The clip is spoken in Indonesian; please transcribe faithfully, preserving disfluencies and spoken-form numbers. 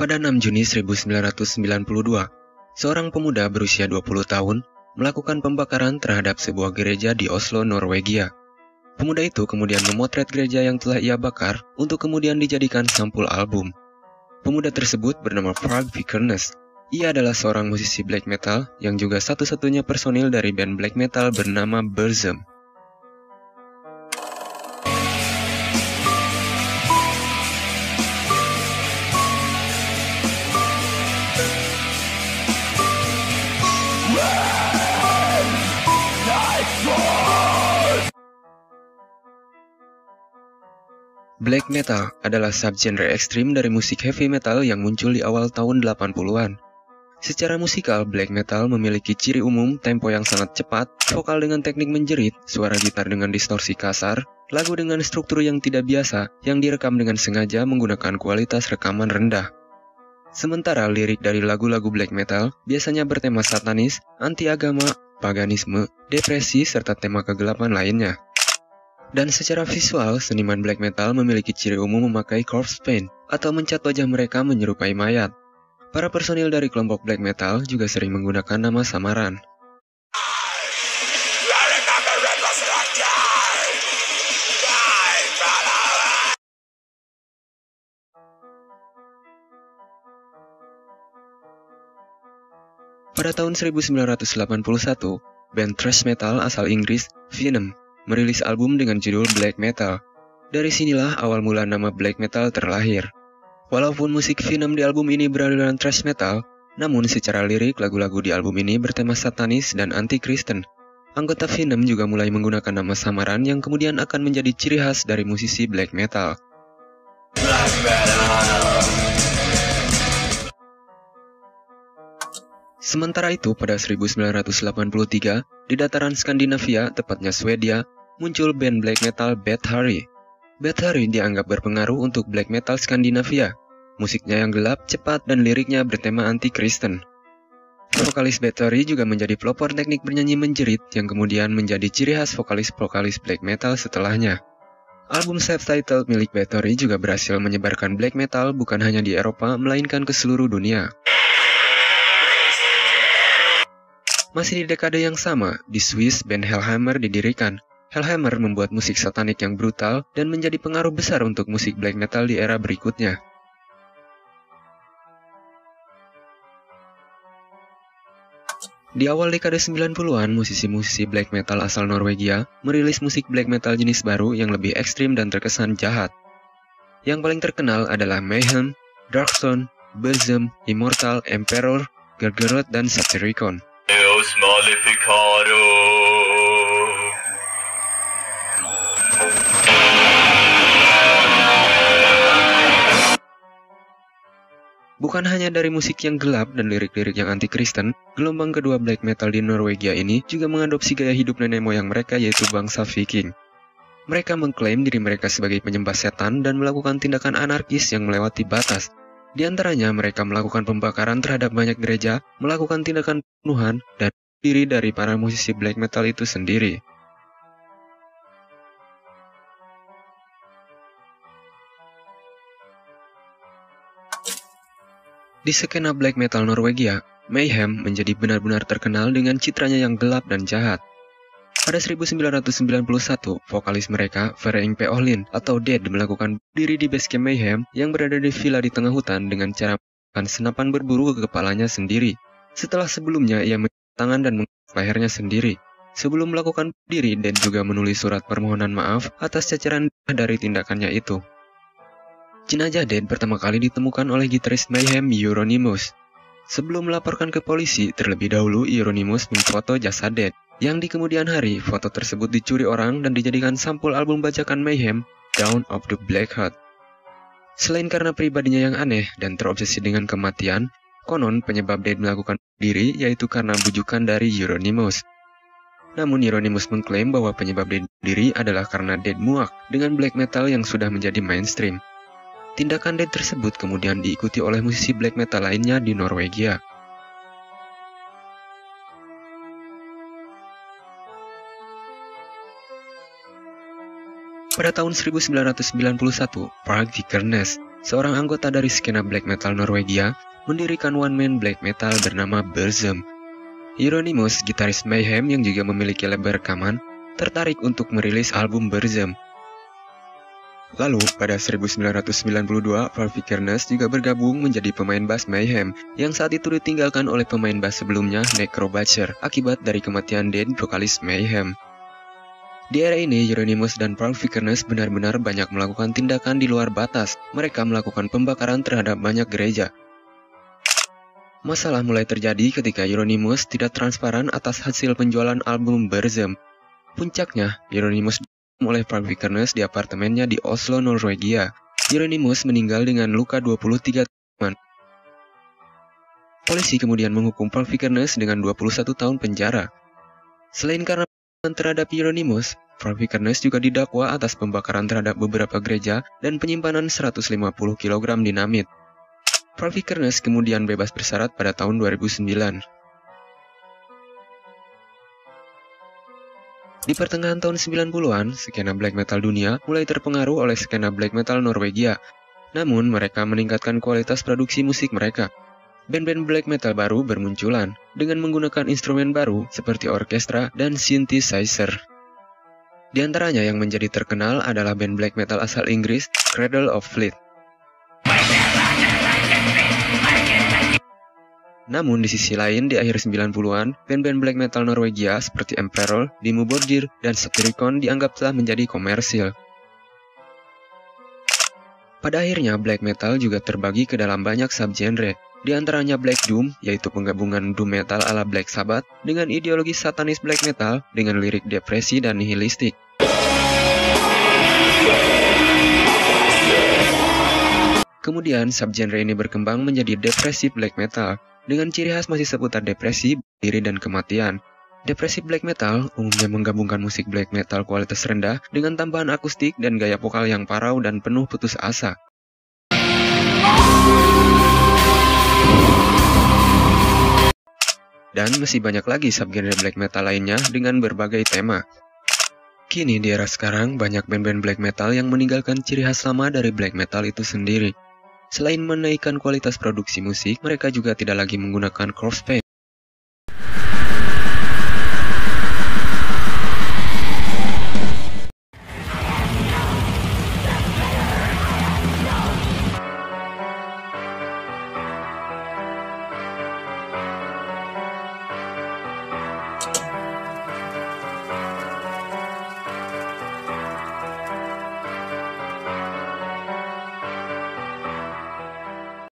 Pada enam Juni seribu sembilan ratus sembilan puluh dua, seorang pemuda berusia dua puluh tahun melakukan pembakaran terhadap sebuah gereja di Oslo, Norwegia. Pemuda itu kemudian memotret gereja yang telah ia bakar untuk kemudian dijadikan sampul album. Pemuda tersebut bernama Park Vikernes. Ia adalah seorang musisi black metal yang juga satu-satunya personil dari band black metal bernama Burzum. Black metal adalah subgenre ekstrim dari musik heavy metal yang muncul di awal tahun delapan puluhan. Secara musikal, black metal memiliki ciri umum tempo yang sangat cepat, vokal dengan teknik menjerit, suara gitar dengan distorsi kasar, lagu dengan struktur yang tidak biasa, yang direkam dengan sengaja menggunakan kualitas rekaman rendah. Sementara lirik dari lagu-lagu black metal biasanya bertema satanis, anti-agama, paganisme, depresi, serta tema kegelapan lainnya. Dan secara visual, seniman black metal memiliki ciri umum memakai corpse paint atau mencat wajah mereka menyerupai mayat. Para personil dari kelompok black metal juga sering menggunakan nama samaran. Pada tahun seribu sembilan ratus delapan puluh satu, band thrash metal asal Inggris, Venom, merilis album dengan judul Black Metal. Dari sinilah awal mula nama black metal terlahir. Walaupun musik Venom di album ini beraliran thrash metal, namun secara lirik lagu-lagu di album ini bertema satanis dan anti-Kristen. Anggota Venom juga mulai menggunakan nama samaran yang kemudian akan menjadi ciri khas dari musisi black metal. Black metal. Sementara itu, pada seribu sembilan ratus delapan puluh tiga, di dataran Skandinavia, tepatnya Swedia, muncul band black metal Bad Harry. Bad Harry dianggap berpengaruh untuk black metal Skandinavia. Musiknya yang gelap, cepat, dan liriknya bertema anti-Kristen. Vokalis Bad Harry juga menjadi pelopor teknik bernyanyi menjerit yang kemudian menjadi ciri khas vokalis-vokalis black metal setelahnya. Album self-titled milik Bad Harry juga berhasil menyebarkan black metal bukan hanya di Eropa, melainkan ke seluruh dunia. Masih di dekade yang sama, di Swiss band Hellhammer didirikan. Hellhammer membuat musik satanik yang brutal dan menjadi pengaruh besar untuk musik black metal di era berikutnya. Di awal dekade sembilan puluhan, musisi-musisi black metal asal Norwegia merilis musik black metal jenis baru yang lebih ekstrim dan terkesan jahat. Yang paling terkenal adalah Mayhem, Darkthrone, Burzum, Immortal, Emperor, Gargaroth, dan Satyricon. Deus Maleficaro. Bukan hanya dari musik yang gelap dan lirik-lirik yang anti-Kristen, gelombang kedua black metal di Norwegia ini juga mengadopsi gaya hidup nenek moyang mereka yaitu bangsa Viking. Mereka mengklaim diri mereka sebagai penyembah setan dan melakukan tindakan anarkis yang melewati batas. Di antaranya mereka melakukan pembakaran terhadap banyak gereja, melakukan tindakan pembunuhan, dan diri dari para musisi black metal itu sendiri. Di skena black metal Norwegia, Mayhem menjadi benar-benar terkenal dengan citranya yang gelap dan jahat. Pada seribu sembilan ratus sembilan puluh satu, vokalis mereka, Vereing P. Ohlin atau Dead, melakukan diri di basecamp Mayhem yang berada di villa di tengah hutan dengan cara melakukan senapan berburu ke kepalanya sendiri. Setelah sebelumnya ia mencuci tangan dan mengikat lehernya sendiri. Sebelum melakukan diri, Dead juga menulis surat permohonan maaf atas caciran dari tindakannya itu. Jenazah Dead pertama kali ditemukan oleh gitaris Mayhem, Euronymous. Sebelum melaporkan ke polisi, terlebih dahulu Euronymous memfoto jasad Dead, yang di kemudian hari foto tersebut dicuri orang dan dijadikan sampul album bajakan Mayhem, Dawn of the Black Heart. Selain karena pribadinya yang aneh dan terobsesi dengan kematian, konon penyebab Dead melakukan diri yaitu karena bujukan dari Euronymous. Namun Euronymous mengklaim bahwa penyebab Dead diri adalah karena Dead muak dengan black metal yang sudah menjadi mainstream. Tindakan Dead tersebut kemudian diikuti oleh musisi black metal lainnya di Norwegia. Pada tahun seribu sembilan ratus sembilan puluh satu, Park Vikernes, seorang anggota dari skena black metal Norwegia, mendirikan one-man black metal bernama Burzum. Euronymous, gitaris Mayhem yang juga memiliki label rekaman, tertarik untuk merilis album Burzum. Lalu, pada seribu sembilan ratus sembilan puluh dua, Paul Vikernes juga bergabung menjadi pemain bass Mayhem, yang saat itu ditinggalkan oleh pemain bass sebelumnya, Necro Butcher, akibat dari kematian Dead, vokalis Mayhem. Di era ini, Euronymous dan Paul Vikernes benar-benar banyak melakukan tindakan di luar batas. Mereka melakukan pembakaran terhadap banyak gereja. Masalah mulai terjadi ketika Euronymous tidak transparan atas hasil penjualan album Burzum. Puncaknya, Euronymous oleh Paul Vikernes di apartemennya di Oslo, Norwegia. Euronymous meninggal dengan luka dua puluh tiga teman. Polisi kemudian menghukum Paul Vikernes dengan dua puluh satu tahun penjara. Selain karena pembakaran terhadap Euronymous, Paul Vikernes juga didakwa atas pembakaran terhadap beberapa gereja dan penyimpanan seratus lima puluh kilogram dinamit. Paul Vikernes kemudian bebas bersyarat pada tahun dua ribu sembilan. Di pertengahan tahun sembilan puluhan, skena black metal dunia mulai terpengaruh oleh skena black metal Norwegia. Namun, mereka meningkatkan kualitas produksi musik mereka. Band-band black metal baru bermunculan dengan menggunakan instrumen baru seperti orkestra dan synthesizer. Di antaranya yang menjadi terkenal adalah band black metal asal Inggris, Cradle of Filth. Namun di sisi lain, di akhir sembilan puluhan, band-band black metal Norwegia seperti Emperor, Dimmu Borgir, dan Satyricon dianggap telah menjadi komersil. Pada akhirnya, black metal juga terbagi ke dalam banyak subgenre, di antaranya Black Doom, yaitu penggabungan doom metal ala Black Sabbath dengan ideologi satanis black metal dengan lirik depresi dan nihilistik. Kemudian, subgenre ini berkembang menjadi depressive black metal, dengan ciri khas masih seputar depresi, diri dan kematian. Depresi black metal umumnya menggabungkan musik black metal kualitas rendah dengan tambahan akustik dan gaya vokal yang parau dan penuh putus asa. Dan masih banyak lagi subgenre black metal lainnya dengan berbagai tema. Kini di era sekarang, banyak band-band black metal yang meninggalkan ciri khas lama dari black metal itu sendiri. Selain menaikkan kualitas produksi musik, mereka juga tidak lagi menggunakan corpse paint.